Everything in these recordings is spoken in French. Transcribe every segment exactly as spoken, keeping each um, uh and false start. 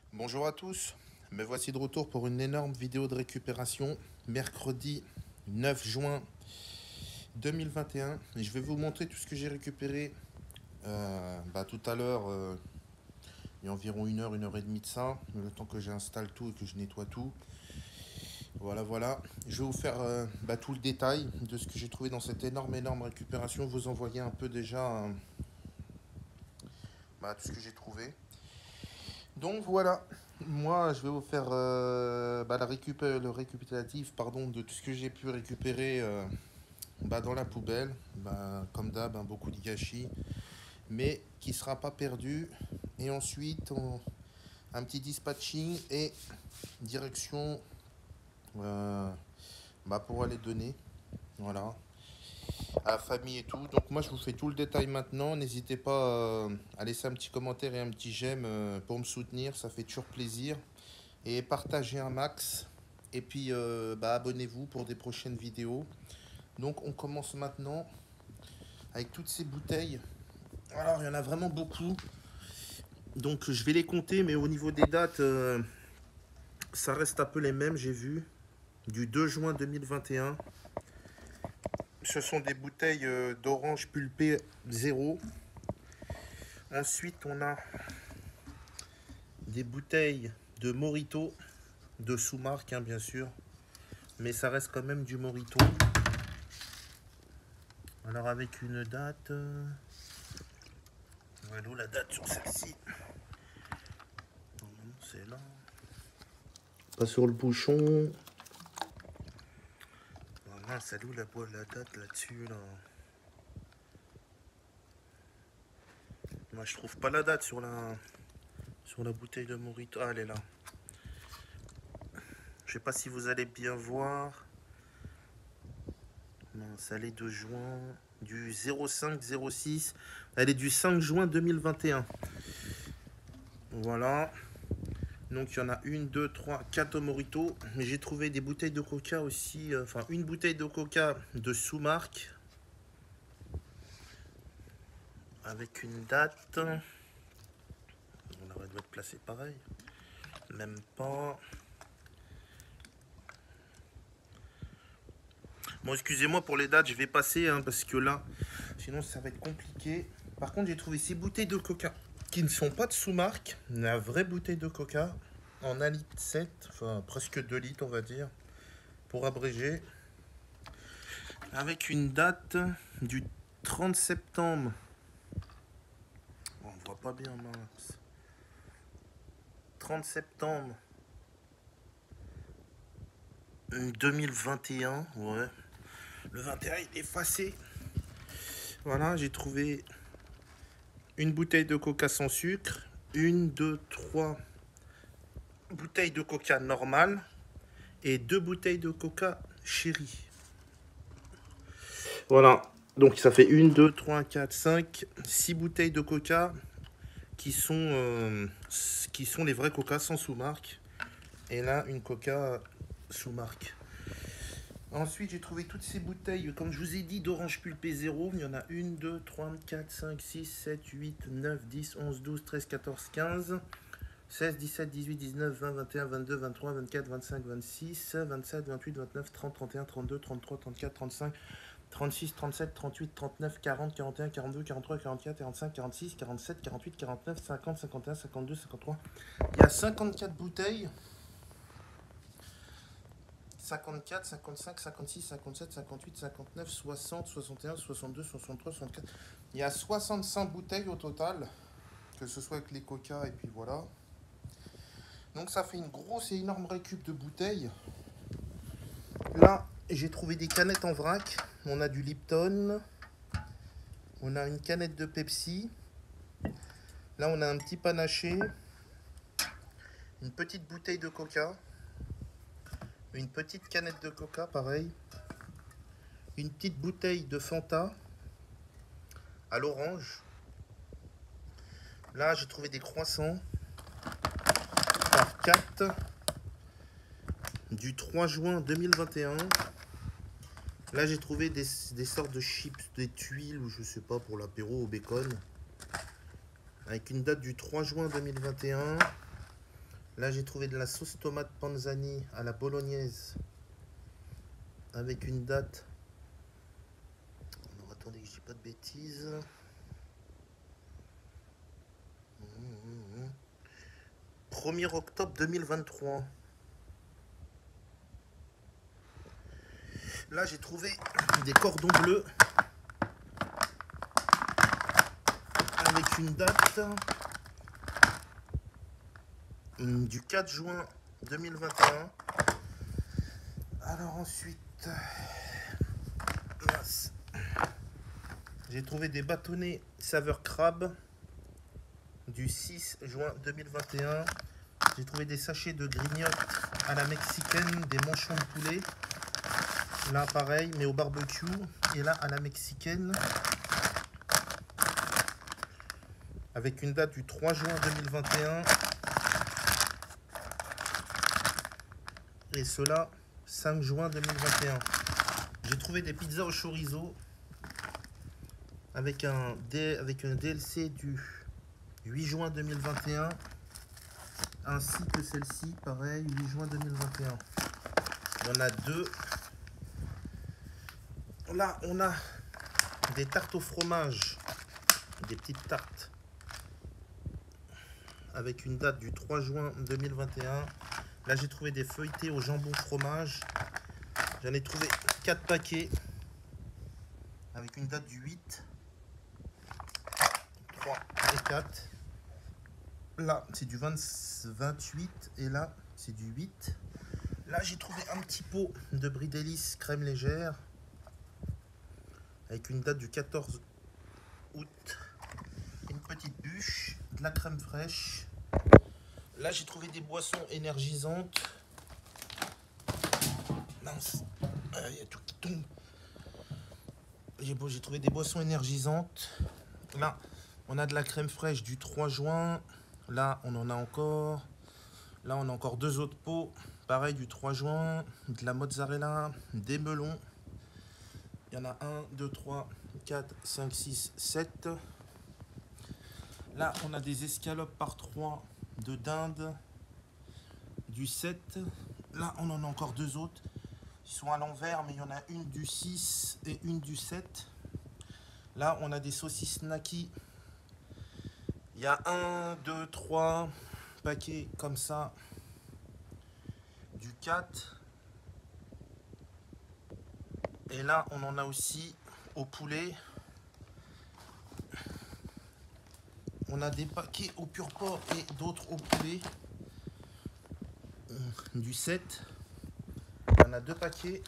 Bonjour à tous, me voici de retour pour une énorme vidéo de récupération, mercredi neuf juin deux mille vingt et un. Et je vais vous montrer tout ce que j'ai récupéré euh, bah, tout à l'heure, euh, il y a environ une heure, une heure et demie de ça, le temps que j'installe tout et que je nettoie tout. Voilà, voilà. Je vais vous faire euh, bah, tout le détail de ce que j'ai trouvé dans cette énorme, énorme récupération. Vous envoyer un peu déjà euh, bah, tout ce que j'ai trouvé. Donc voilà, moi je vais vous faire euh, bah, la récupé- le récapitulatif pardon, de tout ce que j'ai pu récupérer euh, bah, dans la poubelle. Bah, comme d'hab, hein, beaucoup de gâchis, mais qui ne sera pas perdu. Et ensuite, on- un petit dispatching et direction euh, bah, pour aller donner. Voilà, à la famille et tout. Donc moi je vous fais tout le détail maintenant. N'hésitez pas euh, à laisser un petit commentaire et un petit j'aime euh, pour me soutenir, ça fait toujours plaisir. Et partagez un max. Et puis euh, bah, abonnez-vous pour des prochaines vidéos. Donc on commence maintenant avec toutes ces bouteilles. Alors il y en a vraiment beaucoup. Donc je vais les compter, mais au niveau des dates, euh, ça reste un peu les mêmes, j'ai vu. Du deux juin deux mille vingt et un. Ce sont des bouteilles euh, d'orange pulpé zéro. Ensuite on a des bouteilles de Morito, de sous-marque hein, bien sûr. Mais ça reste quand même du Morito. Alors avec une date... Euh... Voilà la date sur celle-ci. C'est là. Pas sur le bouchon. Oh mince, elle où la, la date là-dessus là. Moi je trouve pas la date sur la sur la bouteille de Morito. Ah elle est là. Je sais pas si vous allez bien voir. Mince, elle est de juin. Du zéro cinq zéro six. Elle est du cinq juin deux mille vingt et un. Voilà. Donc il y en a une, deux, trois, quatre au Morito. Mais j'ai trouvé des bouteilles de coca aussi. Euh, enfin, une bouteille de coca de sous-marque. Avec une date. On aurait dû être placé pareil. Même pas. Bon, excusez-moi pour les dates, je vais passer hein, parce que là, sinon ça va être compliqué. Par contre, j'ai trouvé ces bouteilles de coca qui ne sont pas de sous-marque. La vraie bouteille de coca en un litre sept, enfin presque deux litres, on va dire, pour abréger. Avec une date du trente septembre. On ne voit pas bien, mince. trente septembre deux mille vingt et un, ouais. Le vingt et un il est effacé. Voilà, j'ai trouvé une bouteille de coca sans sucre, une, deux, trois bouteilles de coca normales et deux bouteilles de coca chéri. Voilà, donc ça fait une, deux, trois, quatre, cinq, six bouteilles de coca qui sont, euh, qui sont les vrais coca sans sous-marque. Et là, une coca sous marque. Ensuite, j'ai trouvé toutes ces bouteilles, comme je vous ai dit, d'orange pulpé zéro. Il y en a une, deux, trois, quatre, cinq, six, sept, huit, neuf, dix, onze, douze, treize, quatorze, quinze, seize, dix-sept, dix-huit, dix-neuf, vingt, vingt et un, vingt-deux, vingt-trois, vingt-quatre, vingt-cinq, vingt-six, vingt-sept, vingt-huit, vingt-neuf, trente, trente et un, trente-deux, trente-trois, trente-quatre, trente-cinq, trente-six, trente-sept, trente-huit, trente-neuf, quarante, quarante et un, quarante-deux, quarante-trois, quarante-quatre, quarante-cinq, quarante-six, quarante-sept, quarante-huit, quarante-neuf, cinquante, cinquante et un, cinquante-deux, cinquante-trois. Il y a cinquante-quatre bouteilles. cinquante-quatre, cinquante-cinq, cinquante-six, cinquante-sept, cinquante-huit, cinquante-neuf, soixante, soixante et un, soixante-deux, soixante-trois, soixante-quatre. Il y a soixante-cinq bouteilles au total, que ce soit avec les coca et puis voilà. Donc ça fait une grosse et énorme récup de bouteilles. Là, j'ai trouvé des canettes en vrac. On a du Lipton. On a une canette de Pepsi. Là, on a un petit panaché. Une petite bouteille de coca. Une petite canette de coca, pareil. Une petite bouteille de Fanta à l'orange. Là, j'ai trouvé des croissants par quatre du trois juin deux mille vingt et un. Là, j'ai trouvé des, des sortes de chips, des tuiles ou je sais pas pour l'apéro au bacon. Avec une date du trois juin deux mille vingt et un. Là, j'ai trouvé de la sauce tomate panzani à la bolognaise avec une date. Alors, attendez que je dis pas de bêtises. premier octobre deux mille vingt-trois. Là, j'ai trouvé des cordons bleus avec une date du quatre juin deux mille vingt et un. Alors ensuite, j'ai trouvé des bâtonnets saveur crabe du six juin deux mille vingt et un. J'ai trouvé des sachets de grignottes à la mexicaine, des manchons de poulet. Là pareil, mais au barbecue. Et là à la mexicaine. Avec une date du trois juin deux mille vingt et un. Et cela cinq juin deux mille vingt et un. J'ai trouvé des pizzas au chorizo avec un, D, avec un D L C du huit juin deux mille vingt et un, ainsi que celle-ci, pareil, huit juin deux mille vingt et un. Il y en a deux. Là, on a des tartes au fromage, des petites tartes avec une date du trois juin deux mille vingt et un. Là, j'ai trouvé des feuilletés au jambon fromage. J'en ai trouvé quatre paquets avec une date du huit, trois et quatre. Là, c'est du vingt, vingt-huit et là, c'est du huit. Là, j'ai trouvé un petit pot de brie délice crème légère avec une date du quatorze août. Une petite bûche, de la crème fraîche. Là, j'ai trouvé des boissons énergisantes. Mince, il y a tout qui tombe. J'ai bon, j'ai trouvé des boissons énergisantes. Là, on a de la crème fraîche du trois juin. Là, on en a encore. Là, on a encore deux autres pots. Pareil, du trois juin. De la mozzarella, des melons. Il y en a un, deux, trois, quatre, cinq, six, sept. Là, on a des escalopes par trois de dinde du sept. Là, on en a encore deux autres. Ils sont à l'envers, mais il y en a une du six et une du sept. Là, on a des saucisses Naki. Il y a un, deux, trois paquets comme ça. Du quatre. Et là, on en a aussi au poulet. On a des paquets au pur porc et d'autres au poulet. Du sept. On a deux paquets.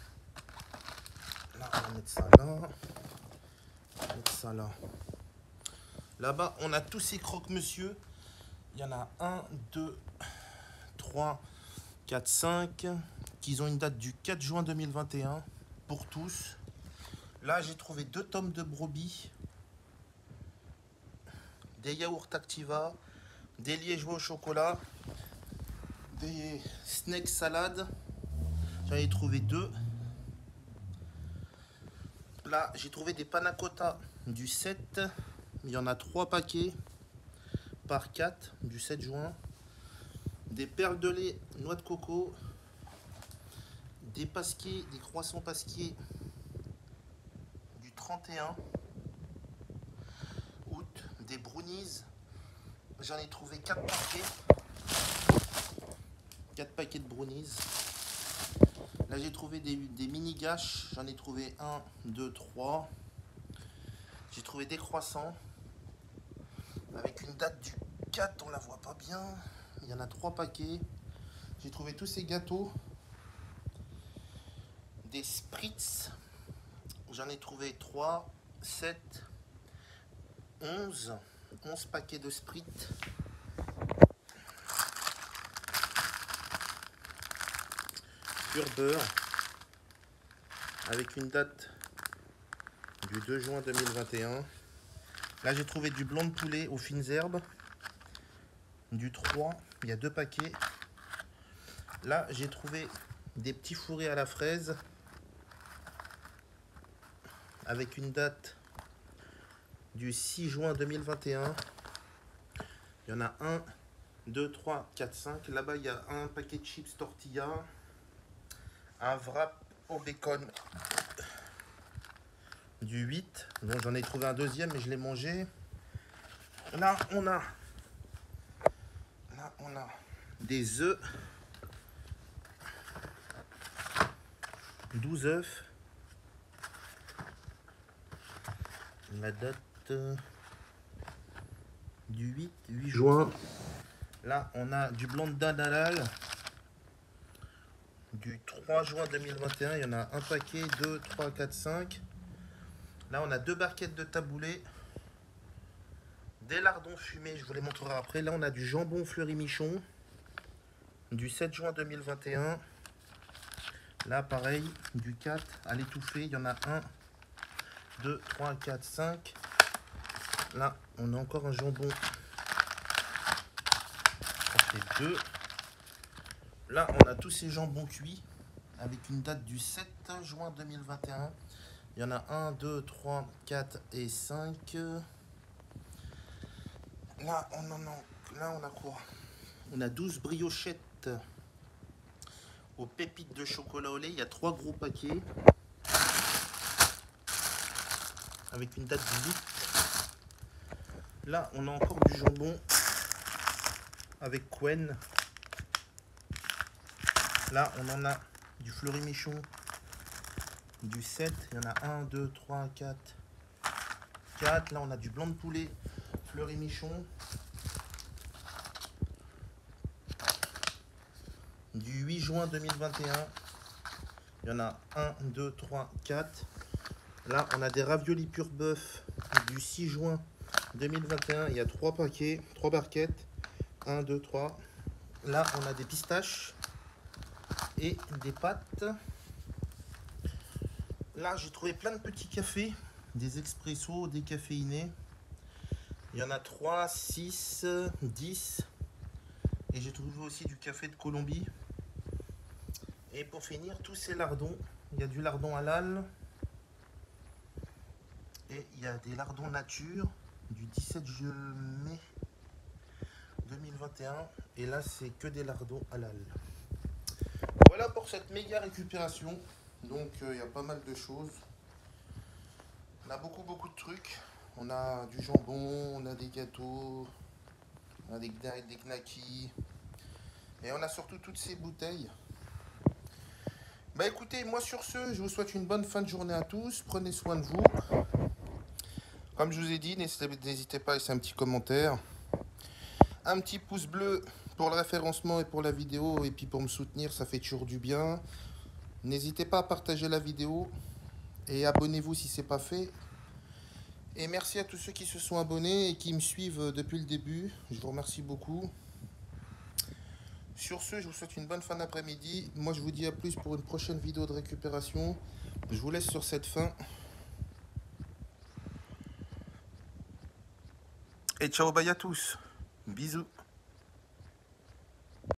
Là, on va mettre ça là. On va mettre ça là. Là-bas, on a tous ces croque-monsieur. Il y en a un, deux, trois, quatre, cinq. Qui ont une date du quatre juin deux mille vingt et un. Pour tous. Là, j'ai trouvé deux tomes de brebis. Des yaourts Activa. Des liégeois au chocolat. Des snacks salades. J'en ai trouvé deux. Là, j'ai trouvé des panna cotta du sept. Il y en a trois paquets par quatre du sept juin. Des perles de lait, noix de coco. Des pasquiers, des croissants pasquiers du trente et un août. Des brownies. J'en ai trouvé quatre paquets. quatre paquets de brownies. Là, j'ai trouvé des, des mini gâches. J'en ai trouvé un, deux, trois. J'ai trouvé des croissants avec une date du quatre, on la voit pas bien. Il y en a trois paquets. J'ai trouvé tous ces gâteaux. Des spritz. J'en ai trouvé trois, sept, onze. onze paquets de spritz. Pur beurre. Avec une date du deux juin deux mille vingt et un. Là, j'ai trouvé du blanc de poulet aux fines herbes. Du trois. Il y a deux paquets. Là, j'ai trouvé des petits fourrés à la fraise. Avec une date du six juin deux mille vingt et un. Il y en a un, deux, trois, quatre, cinq. Là-bas, il y a un paquet de chips tortilla, un wrap au bacon du huit. Donc j'en ai trouvé un deuxième, mais je l'ai mangé. Là, on a, là, on a des œufs. douze œufs. La date euh, du huit, huit juin. Là, on a du blanc de dinde halal du trois juin deux mille vingt et un. Il y en a un paquet, deux, trois, quatre, cinq. Là, on a deux barquettes de taboulé. Des lardons fumés, je vous les montrerai après. Là, on a du jambon Fleury-Michon du sept juin deux mille vingt et un. Là, pareil, du quatre à l'étouffée. Il y en a un, deux, trois, quatre, cinq. Là, on a encore un jambon. Ça fait deux. Là, on a tous ces jambons cuits avec une date du sept juin deux mille vingt et un. Il y en a un, deux, trois, quatre et cinq. Là, on en a, là, on a quoi? On a douze briochettes aux pépites de chocolat au lait. Il y a trois gros paquets avec une date du huit. Là, on a encore du jambon avec Quen. Là, on en a du Fleury-Michon du sept. Il y en a un, deux, trois, quatre, quatre. Là, on a du blanc de poulet Fleury-Michon du huit juin deux mille vingt et un. Il y en a un, deux, trois, quatre. Là, on a des raviolis pur bœuf du six juin deux mille vingt et un. Il y a trois paquets, trois barquettes. un, deux, trois. Là, on a des pistaches et des pâtes. Là, j'ai trouvé plein de petits cafés, des expressos décaféinés. Il y en a trois, six, dix. Et j'ai trouvé aussi du café de Colombie. Et pour finir, tous ces lardons. Il y a du lardon halal. Et il y a des lardons nature du dix-sept mai deux mille vingt et un. Et là, c'est que des lardons halal. Voilà pour cette méga récupération. Donc, il euh, y a pas mal de choses. On a beaucoup, beaucoup de trucs. On a du jambon, on a des gâteaux, on a des, des knackis. Et on a surtout toutes ces bouteilles. Bah écoutez, moi sur ce, je vous souhaite une bonne fin de journée à tous. Prenez soin de vous. Comme je vous ai dit, n'hésitez pas à laisser un petit commentaire. Un petit pouce bleu pour le référencement et pour la vidéo. Et puis pour me soutenir, ça fait toujours du bien. N'hésitez pas à partager la vidéo. Et abonnez-vous si ce n'est pas fait. Et merci à tous ceux qui se sont abonnés et qui me suivent depuis le début. Je vous remercie beaucoup. Sur ce, je vous souhaite une bonne fin d'après-midi. Moi, je vous dis à plus pour une prochaine vidéo de récupération. Je vous laisse sur cette fin. Et ciao, bye à tous. Bisous.